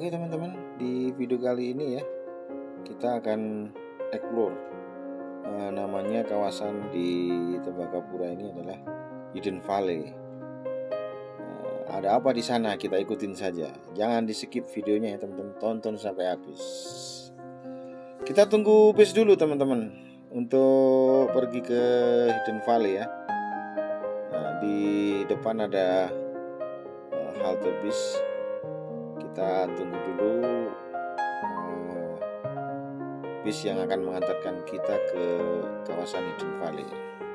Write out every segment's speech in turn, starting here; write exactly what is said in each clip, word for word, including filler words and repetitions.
Oke teman-teman, di video kali ini ya kita akan explore eh, namanya kawasan di Tembagapura ini adalah Hidden Valley. Eh, ada apa di sana? Kita ikutin saja. Jangan di skip videonya ya teman-teman, tonton sampai habis. Kita tunggu bis dulu teman-teman untuk pergi ke Hidden Valley ya. Nah, di depan ada eh, halte bis. Kita tunggu dulu uh, bis yang akan mengantarkan kita ke kawasan Hidden Valley.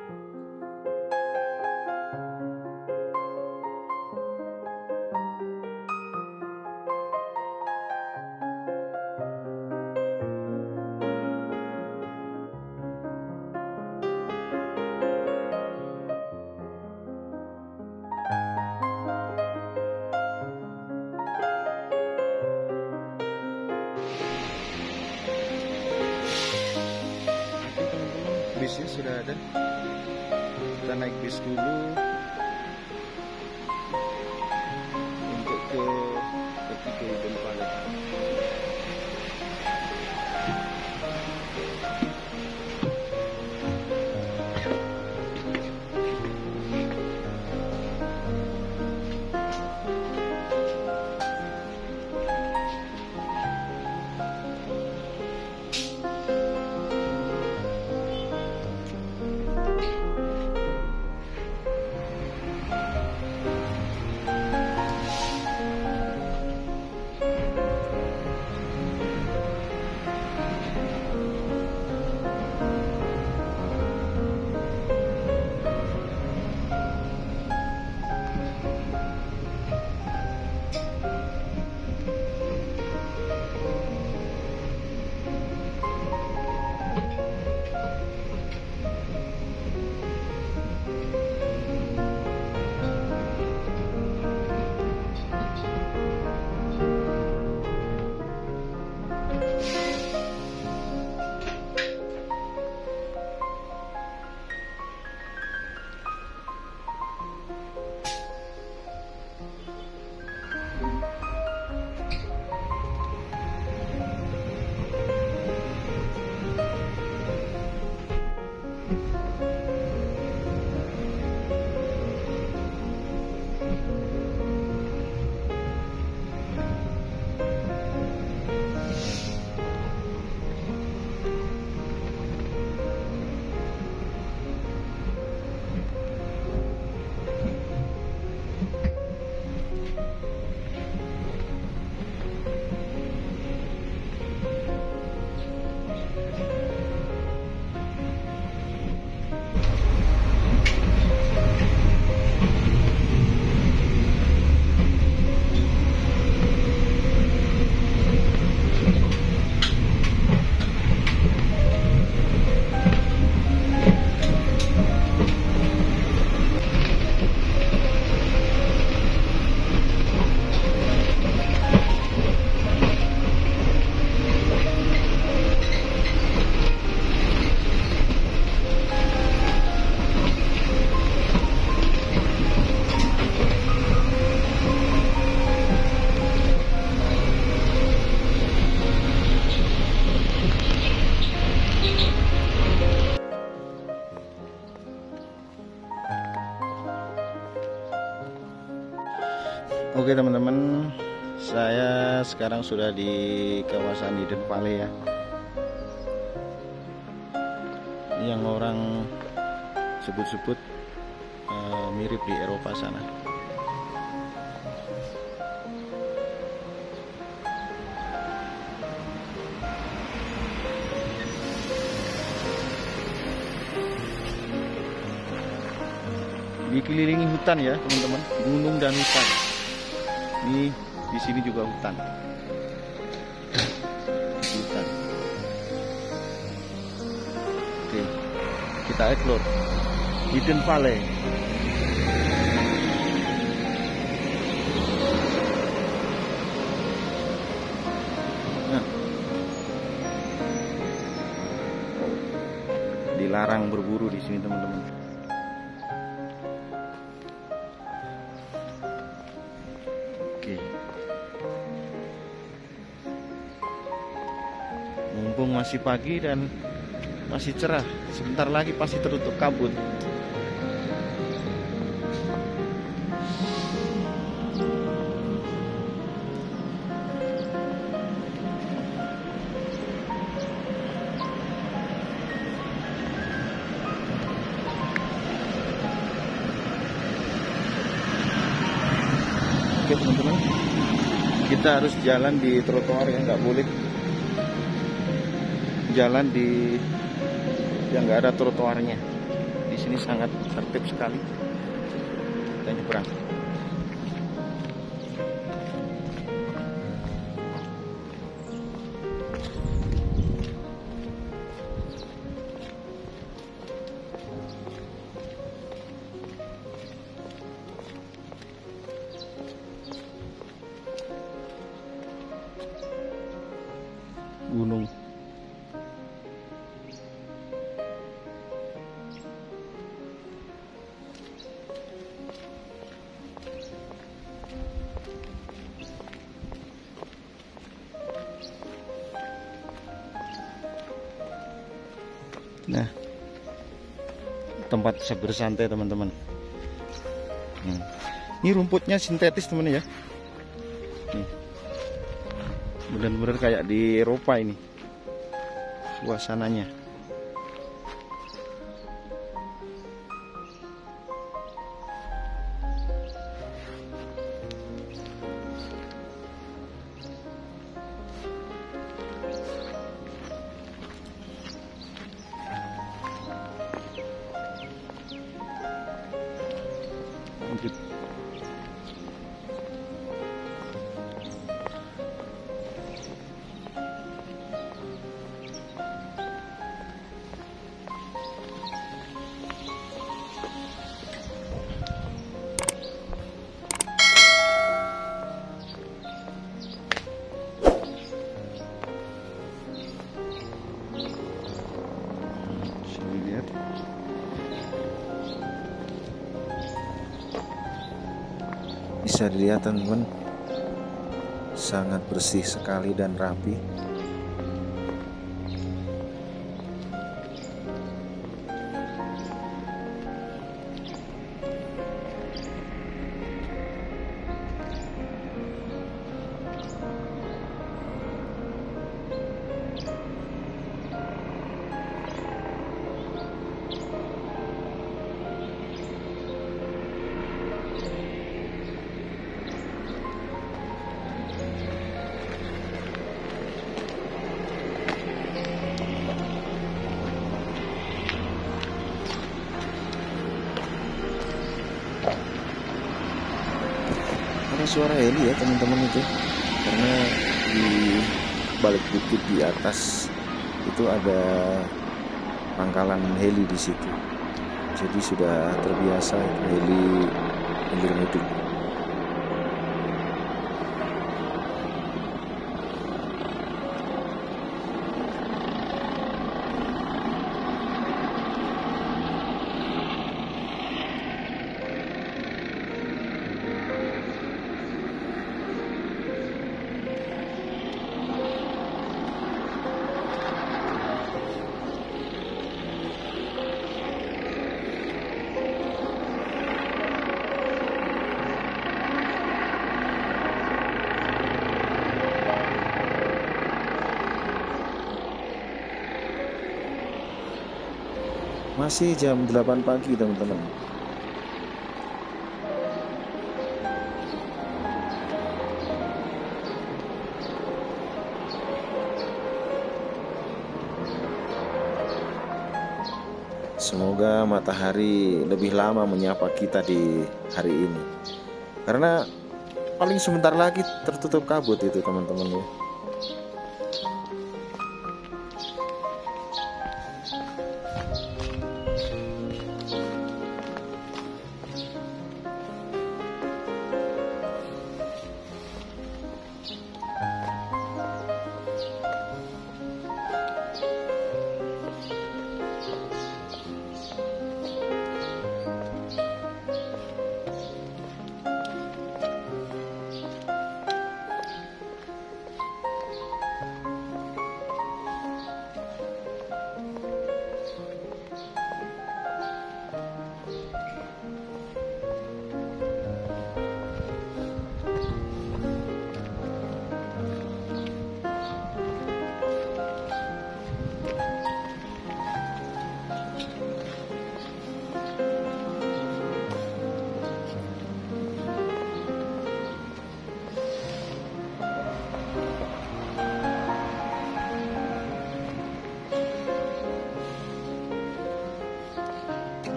Bisnya sudah ada. Kita naik bis dulu untuk ke pergi ke Hidden Valley. Oke teman-teman, saya sekarang sudah di kawasan Hidden Valley ya. Ini yang orang sebut-sebut uh, mirip di Eropa sana. Dikelilingi hutan ya teman-teman, gunung dan hutan. Ini di sini juga hutan. Hutan. Oke, kita explore Hidden Valley. Nah, dilarang berburu di sini teman-teman. Oke. masih pagi dan masih cerah. Sebentar lagi pasti tertutup kabut. Oke teman-teman, kita harus jalan di trotoar yang nggak boleh jalan di yang nggak ada trotoarnya. Di sini sangat tertib sekali. Kita nyebrang. Gunung. Nah, tempat bisa bersantai teman-teman. Hmm. Ini rumputnya sintetis teman ya. Nih. Benar-benar kayak di Eropa ini suasananya. Lanjut. Sini lihat. Bisa dilihat teman-teman, sangat bersih sekali dan rapi. Ada suara heli ya teman-teman itu, karena di balik bukit di atas itu ada pangkalan heli di situ, jadi sudah terbiasa heli hilir mudik. Masih jam delapan pagi teman-teman. Semoga matahari lebih lama menyapa kita di hari ini, karena paling sebentar lagi tertutup kabut itu teman-teman ya.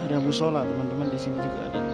Ada musola teman-teman, di sini juga ada.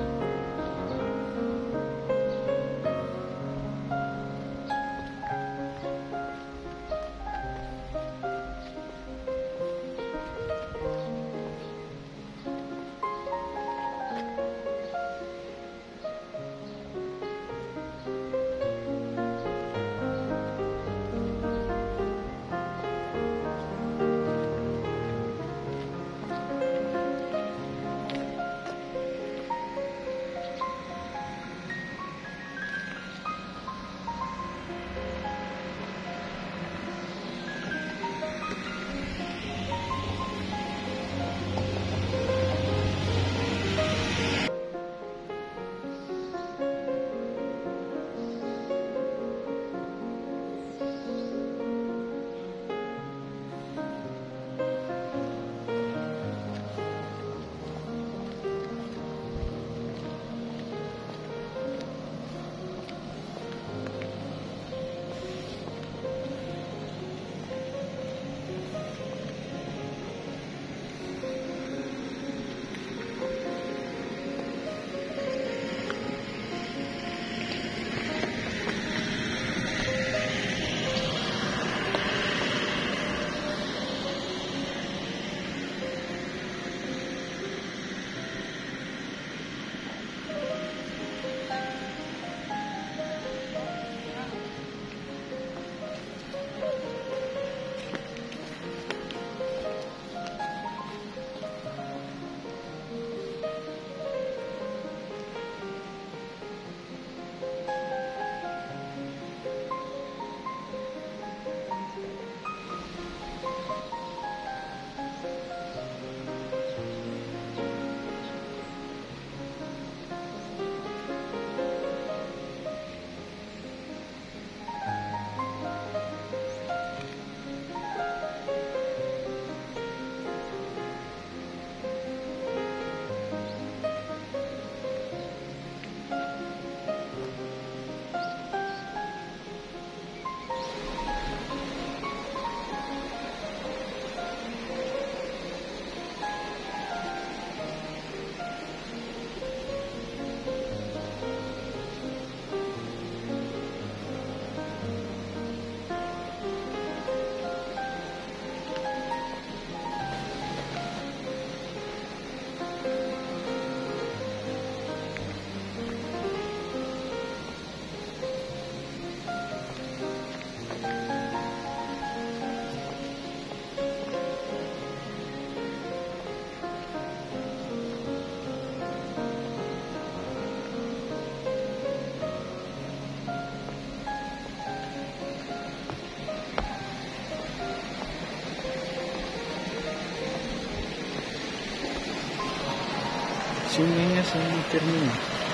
Sungainya sangat jernih.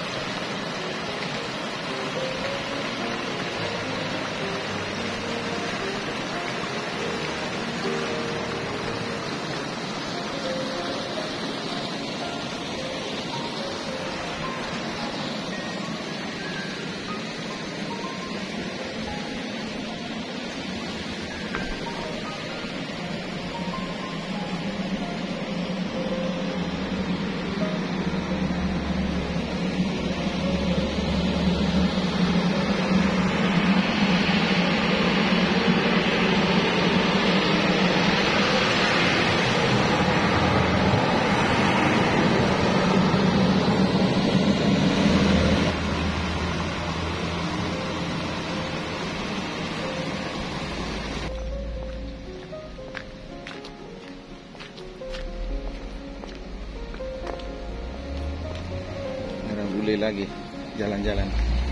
Bule lagi jalan-jalan.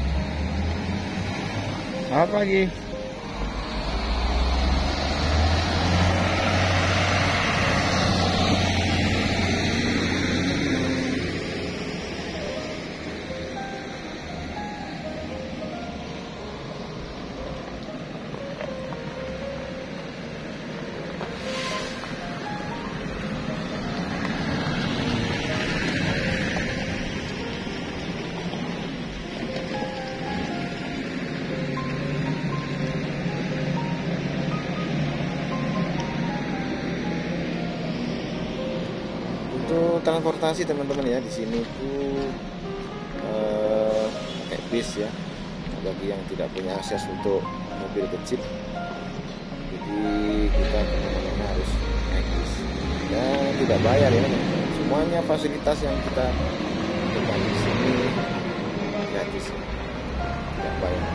Selamat pagi. Untuk transportasi teman-teman ya, di sini tuh eh, pakai bis ya, bagi yang tidak punya akses untuk mobil kecil. Jadi kita kemana-mana harus naik bis dan tidak bayar ya. Semuanya fasilitas yang kita dapatkan di sini gratis, tidak bayar.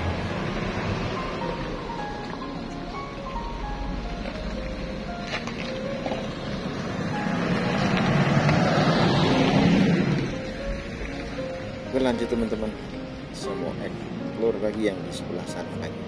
Berlanjut teman-teman, semua explore bagi yang di sebelah sana lagi.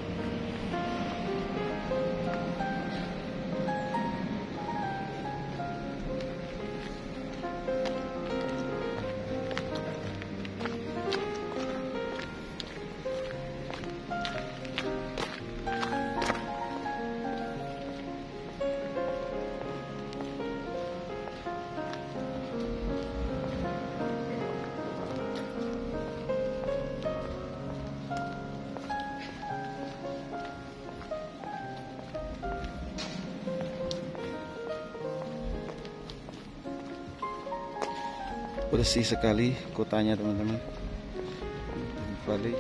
Bersih sekali kotanya teman-teman. Bali.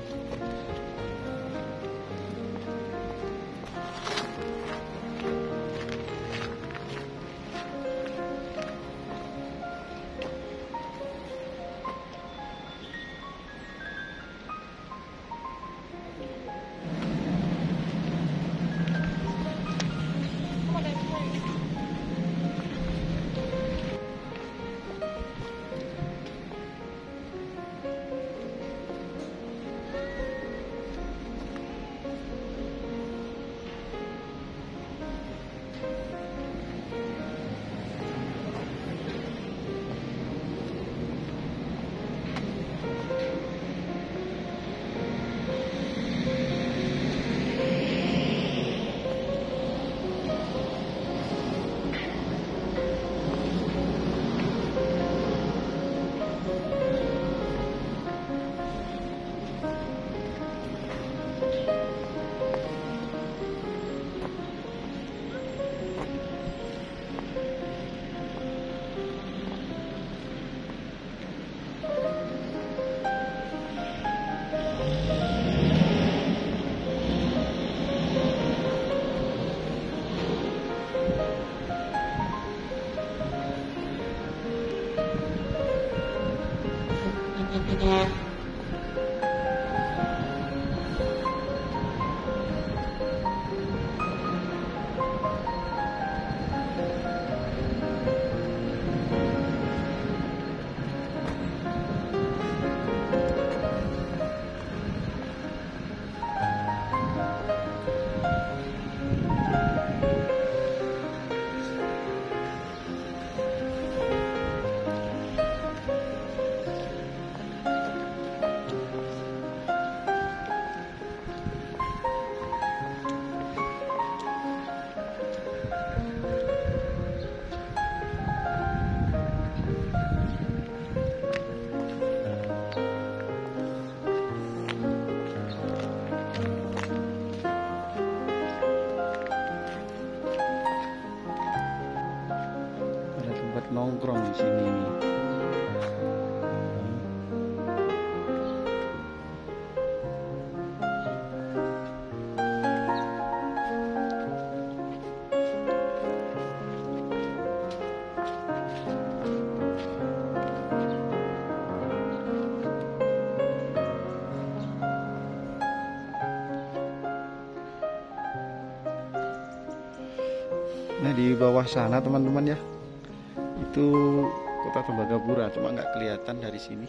Nongkrong di sini nih. Nah, di bawah sana teman-teman ya, itu Kota Tembagapura, cuma nggak kelihatan dari sini.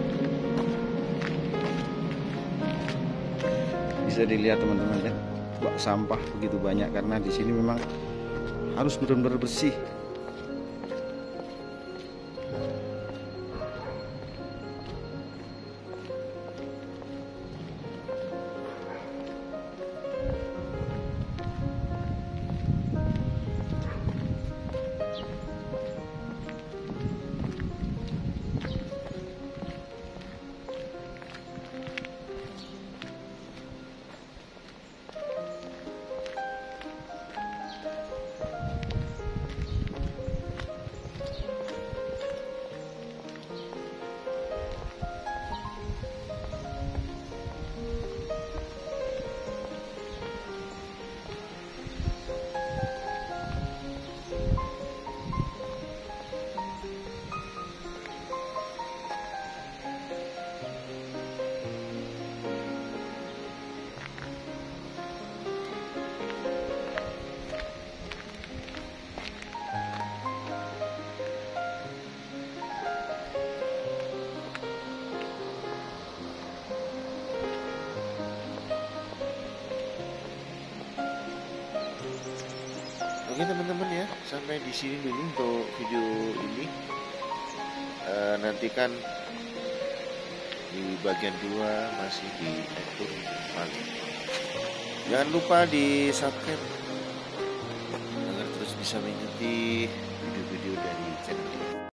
Bisa dilihat teman-teman ya, sampah begitu banyak, karena di sini memang harus benar-benar bersih. Oke teman-teman ya, sampai di sini dulu untuk video ini. E, nantikan di bagian dua masih di Ektur Valley. Jangan lupa di subscribe agar terus bisa mengikuti video-video dari channel ini.